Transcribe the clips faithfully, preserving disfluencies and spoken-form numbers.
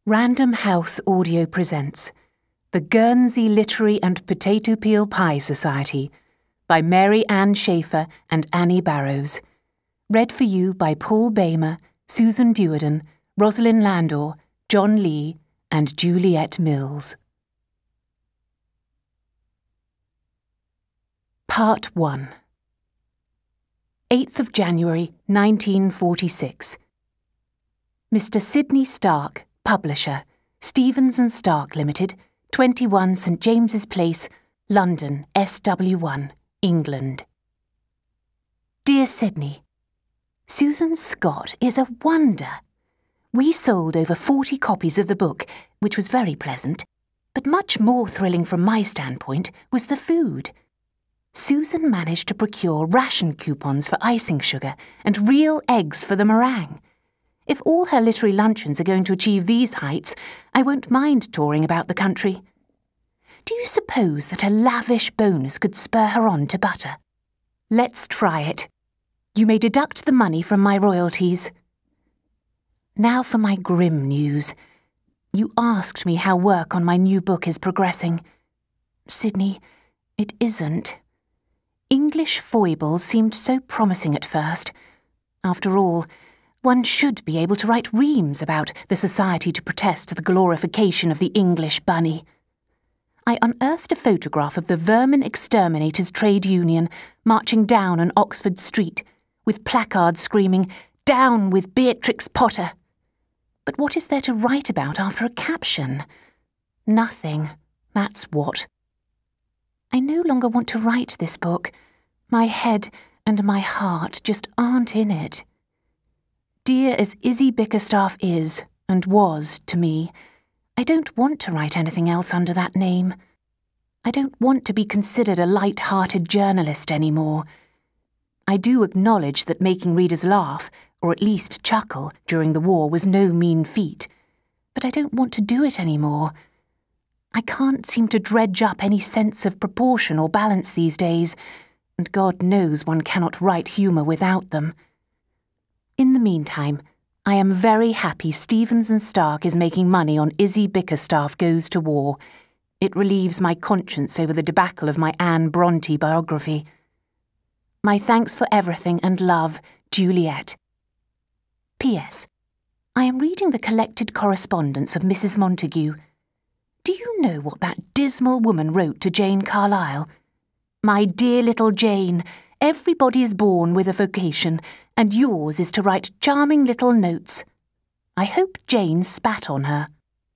Random House Audio presents The Guernsey Literary and Potato Peel Pie Society by Mary Ann Shaffer and Annie Barrows. Read for you by Paul Boehmer, Susan Duerden, Rosalyn Landor, John Lee, and Juliet Mills. Part one. eighth of January, nineteen forty-six. Mister Sidney Stark, Publisher, Stevens and Stark Limited, twenty-one St James's Place, London, S W one, England. Dear Sidney, Susan Scott is a wonder. We sold over forty copies of the book, which was very pleasant, but much more thrilling from my standpoint was the food. Susan managed to procure ration coupons for icing sugar and real eggs for the meringue. If all her literary luncheons are going to achieve these heights, I won't mind touring about the country. Do you suppose that a lavish bonus could spur her on to butter? Let's try it. You may deduct the money from my royalties. Now for my grim news. You asked me how work on my new book is progressing. Sidney, it isn't. English foibles seemed so promising at first. After all, one should be able to write reams about the Society to Protest the Glorification of the English Bunny. I unearthed a photograph of the Vermin Exterminators Trade Union marching down an Oxford street, with placards screaming, "Down with Beatrix Potter!" But what is there to write about after a caption? Nothing, that's what. I no longer want to write this book. My head and my heart just aren't in it. Dear as Izzy Bickerstaff is, and was, to me, I don't want to write anything else under that name. I don't want to be considered a light-hearted journalist anymore. I do acknowledge that making readers laugh, or at least chuckle, during the war was no mean feat, but I don't want to do it anymore. I can't seem to dredge up any sense of proportion or balance these days, and God knows one cannot write humour without them. In the meantime, I am very happy Stevens and Stark is making money on Izzy Bickerstaff Goes to War. It relieves my conscience over the debacle of my Anne Bronte biography. My thanks for everything and love, Juliet. P S. I am reading the collected correspondence of Missus Montague. Do you know what that dismal woman wrote to Jane Carlyle? My dear little Jane, everybody is born with a vocation, and yours is to write charming little notes. I hope Jane spat on her.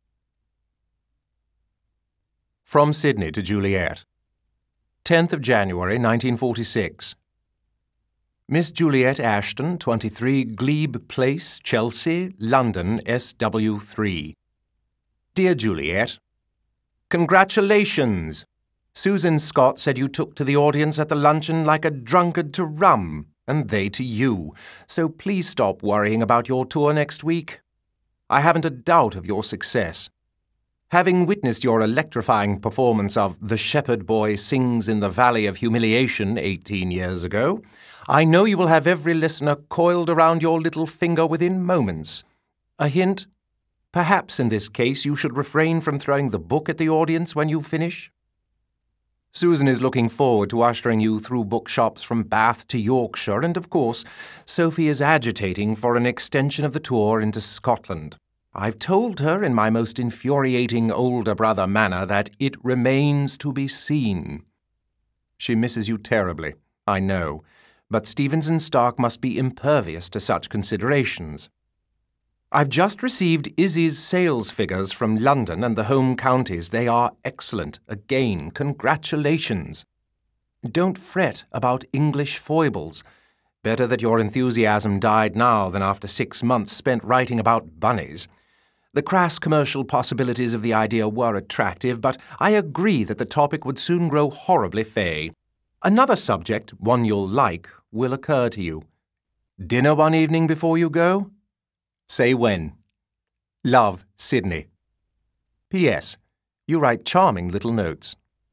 From Sydney to Juliet. tenth of January, nineteen forty-six. Miss Juliet Ashton, twenty-three Glebe Place, Chelsea, London, S W three. Dear Juliet, congratulations! Susan Scott said you took to the audience at the luncheon like a drunkard to rum, and they to you, so please stop worrying about your tour next week. I haven't a doubt of your success. Having witnessed your electrifying performance of The Shepherd Boy Sings in the Valley of Humiliation eighteen years ago, I know you will have every listener coiled around your little finger within moments. A hint? Perhaps in this case you should refrain from throwing the book at the audience when you finish. Susan is looking forward to ushering you through bookshops from Bath to Yorkshire, and of course, Sophie is agitating for an extension of the tour into Scotland. I've told her in my most infuriating older brother manner that it remains to be seen. She misses you terribly, I know, but Stevens and Stark must be impervious to such considerations. I've just received Izzy's sales figures from London and the home counties. They are excellent. Again, congratulations. Don't fret about English foibles. Better that your enthusiasm died now than after six months spent writing about bunnies. The crass commercial possibilities of the idea were attractive, but I agree that the topic would soon grow horribly fey. Another subject, one you'll like, will occur to you. Dinner one evening before you go? Say when. Love, Sydney. P S. You write charming little notes.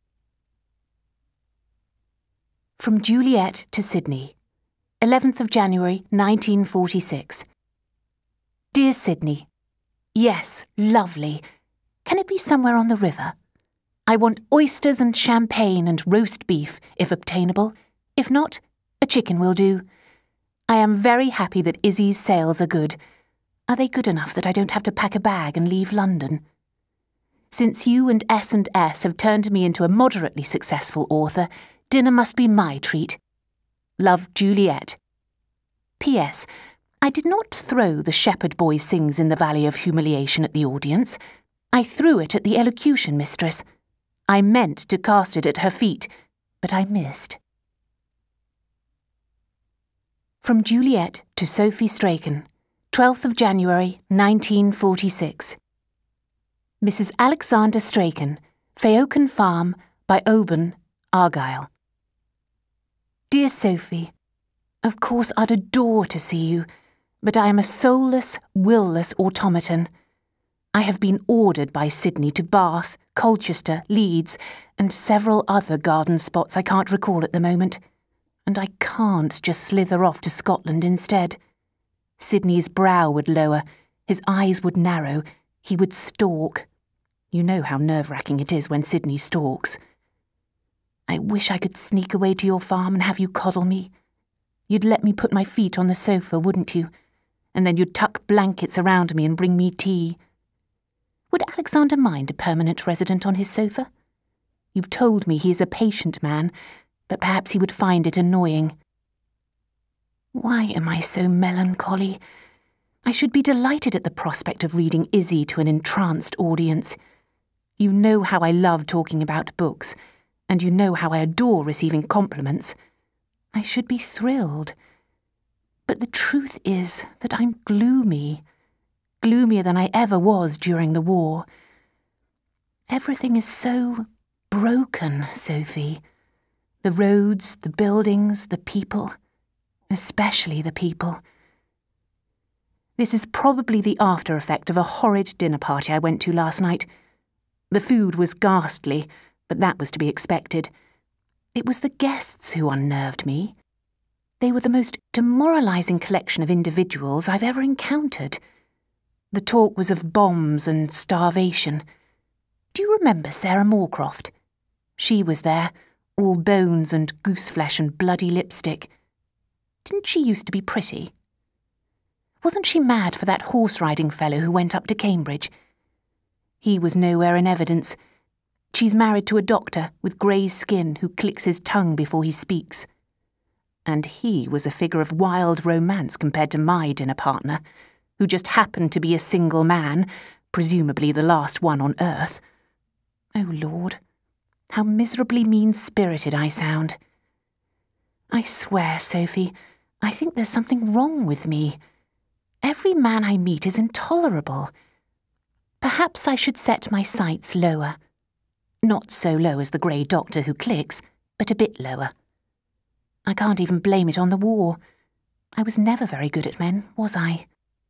From Juliet to Sydney. eleventh of January, nineteen forty-six. Dear Sydney, Yes, lovely. Can it be somewhere on the river? I want oysters and champagne and roast beef, if obtainable. If not, a chicken will do. I am very happy that Izzy's sales are good. Are they good enough that I don't have to pack a bag and leave London? Since you and S and S have turned me into a moderately successful author, dinner must be my treat. Love, Juliet. P S. I did not throw The Shepherd Boy Sings in the Valley of Humiliation at the audience. I threw it at the elocution mistress. I meant to cast it at her feet, but I missed. From Juliet to Sophie Strachan, twelfth of January, nineteen forty-six. Missus Alexander Strachan, Phaoken Farm, by Oban, Argyll. Dear Sophie, of course I'd adore to see you, but I am a soulless, will-less automaton. I have been ordered by Sydney to Bath, Colchester, Leeds, and several other garden spots I can't recall at the moment, and I can't just slither off to Scotland instead. Sydney's brow would lower, his eyes would narrow, he would stalk. You know how nerve-wracking it is when Sydney stalks. I wish I could sneak away to your farm and have you coddle me. You'd let me put my feet on the sofa, wouldn't you? And then you'd tuck blankets around me and bring me tea. Would Alexander mind a permanent resident on his sofa? You've told me he is a patient man, but perhaps he would find it annoying. Why am I so melancholy? I should be delighted at the prospect of reading Izzy to an entranced audience. You know how I love talking about books, and you know how I adore receiving compliments. I should be thrilled. But the truth is that I'm gloomy. Gloomier than I ever was during the war. Everything is so broken, Sophie. The roads, the buildings, the people, especially the people. This is probably the after effect of a horrid dinner party I went to last night. The food was ghastly, but that was to be expected. It was the guests who unnerved me. They were the most demoralising collection of individuals I've ever encountered. The talk was of bombs and starvation. Do you remember Sarah Moorcroft? She was there, all bones and gooseflesh and bloody lipstick. Didn't she used to be pretty? Wasn't she mad for that horse-riding fellow who went up to Cambridge? He was nowhere in evidence. She's married to a doctor with grey skin who clicks his tongue before he speaks. And he was a figure of wild romance compared to my dinner partner, who just happened to be a single man, presumably the last one on earth. Oh, Lord, how miserably mean-spirited I sound. I swear, Sophie, I think there's something wrong with me. Every man I meet is intolerable. Perhaps I should set my sights lower. Not so low as the grey doctor who clicks, but a bit lower. I can't even blame it on the war. I was never very good at men, was I?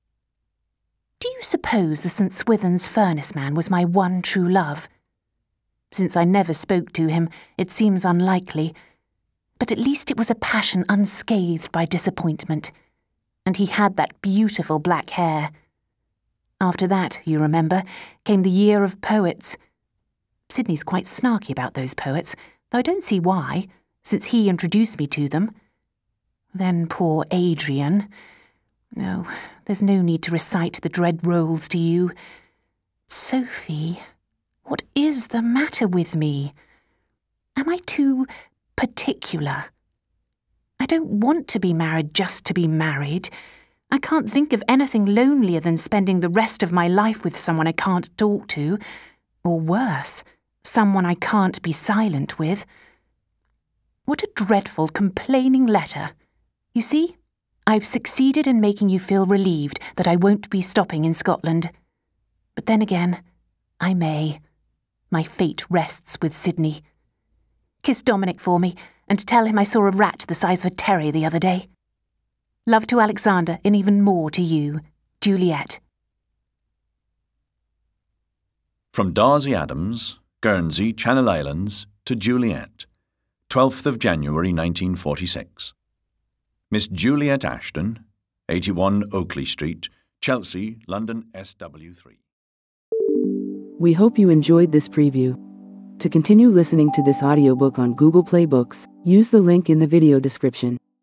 Do you suppose the Saint Swithin's furnace man was my one true love? Since I never spoke to him, it seems unlikely, but at least it was a passion unscathed by disappointment, and he had that beautiful black hair. After that, you remember, came the year of poets. Sydney's quite snarky about those poets, though I don't see why, since he introduced me to them. Then poor Adrian. No, there's no need to recite the dread roles to you. Sophie, what is the matter with me? Am I too particular? I don't want to be married just to be married. I can't think of anything lonelier than spending the rest of my life with someone I can't talk to, or worse, someone I can't be silent with. What a dreadful, complaining letter. You see, I've succeeded in making you feel relieved that I won't be stopping in Scotland. But then again, I may. My fate rests with Sydney. Kiss Dominic for me, and tell him I saw a rat the size of a terrier the other day. Love to Alexander, and even more to you, Juliet. From Darcy Adams, Guernsey, Channel Islands, to Juliet, twelfth of January nineteen forty-six. Miss Juliet Ashton, eighty-one Oakley Street, Chelsea, London S W three. We hope you enjoyed this preview. To continue listening to this audiobook on Google Play Books, use the link in the video description.